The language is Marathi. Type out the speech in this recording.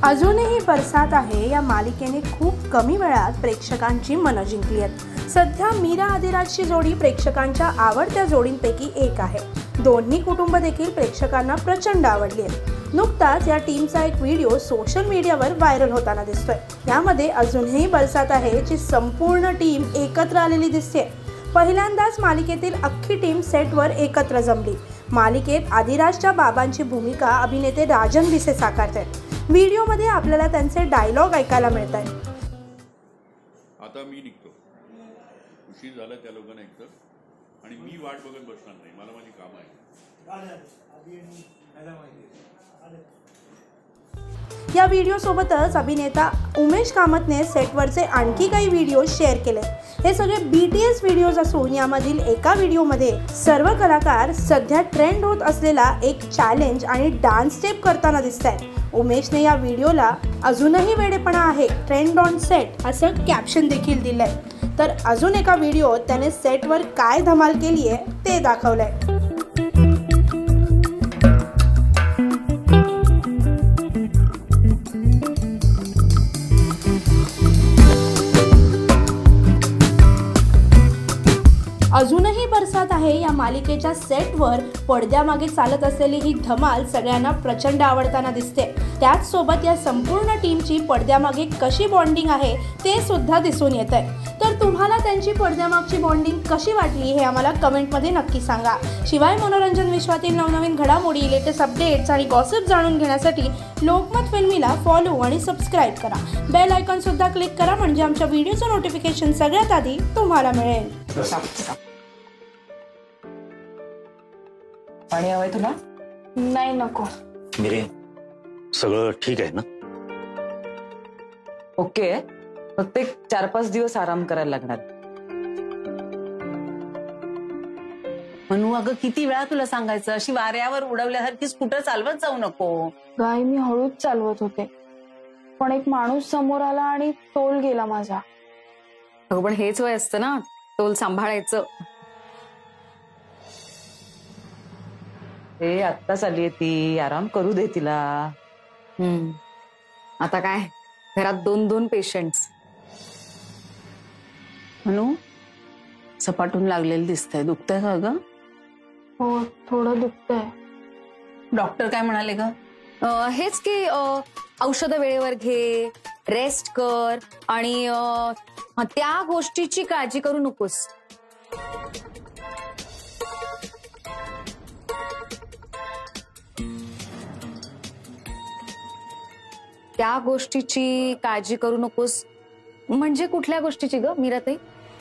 अजूनही बरसात आहे या मालिकेने खूप कमी वेळात प्रेक्षकांची मनं जिंकली आहेत। सध्या मीरा आदिराजची जोडी प्रेक्षकांच्या आवडत्या जोडींपैकी एक आहे। दोन्ही कुटुंब देखील प्रेक्षकांना प्रचंड आवडली आहेत। नुकताच या टीमचा एक व्हिडिओ सोशल मीडियावर व्हायरल होताना दिसतोय। यामध्ये अजूनही बरसात आहे ची संपूर्ण टीम एकत्र आलेली दिसते। पहिल्यांदाच मालिकेतील अख्खी टीम सेटवर एकत्र जमली। मालिकेत आदिराजच्या बाबांची भूमिका अभिनेते राजन भिसे साकारतात। व्हिडिओमध्ये आपल्याला त्यांचे डायलॉग ऐकायला मिळतात। आता मी निघतो, उशीर झाला त्या लोकांना एकतर, आणि मी वाट बघत बसणार नाही, मला माझी कामं आहेत। या व्हिडिओ सोबतच अभिनेता उमेश कामतने सेटवरचे आणखी काही व्हिडिओ शेअर केले। हे सगळे BTS व्हिडिओज असून यामधील एका व्हिडिओमध्ये सर्व कलाकार सध्या ट्रेंड होत असलेला एक चॅलेंज आणि डान्स स्टेप करताना दिसतात। उमेशने या व्हिडिओला अजूनही वेडेपणा आहे, ट्रेंड ऑन सेट असं कॅप्शन देखील दिलंय। तर अजून एका व्हिडिओत त्याने सेटवर काय धमाल केली आहे ते दाखवलंय। अजूनही बरसात आहे या मालिकेच्या सेटवर पडद्यामागे चालत असलेली ही धमाल सगळ्यांना प्रचंड आवडताना दिसते। त्याच सोबत या संपूर्ण टीमची पडद्यामागे कशी बॉन्डिंग आहे ते सुद्धा दिसून येतंय। तर तुम्हाला त्यांची पडद्यामागची बॉन्डिंग कशी वाटली हे आम्हाला कमेंटमध्ये नक्की सांगा। शिवाय मनोरंजन विश्वातील नवनवीन घडामोडी, लेटेस्ट अपडेट्स आणि गॉसिप जाणून घेण्यासाठी लोकमत फिल्मीला फॉलो आणि सबस्क्राईब करा। बेल आयकॉन सुद्धा क्लिक करा म्हणजे आमच्या व्हिडिओचं नोटिफिकेशन सगळ्यात आधी तुम्हाला मिळेल। पाणी हवंय तुला? नाही नको। मिरे, सगळं ठीक आहे ना? ओके, फक्त एक 4-5 दिवस आराम करायला लागणार। म्हणू अगं किती वेळा तुला सांगायचं, अशी वाऱ्यावर उडवल्यासारखी स्कूटर चालवत जाऊ नको। गाय मी हळूच चालवत होते, पण एक माणूस समोर आला आणि तोल गेला माझा। अगं पण हेच वय असतं ना तोल सांभाळायचं। हे आत्ताच आलीये ती, आराम करू दे तिला। आता काय घरात 2-2 पेशंट्स। म्हणू सपाटून लागलेलं दिसतंय, दुखतंय का ग? हो, थोडं दुखतंय। डॉक्टर काय म्हणाले ग? हेच की औषध वेळेवर घे, रेस्ट कर आणि त्या गोष्टीची काळजी करू नकोस। त्या गोष्टीची काळजी करू नकोस म्हणजे कुठल्या गोष्टीची ग मीराताई?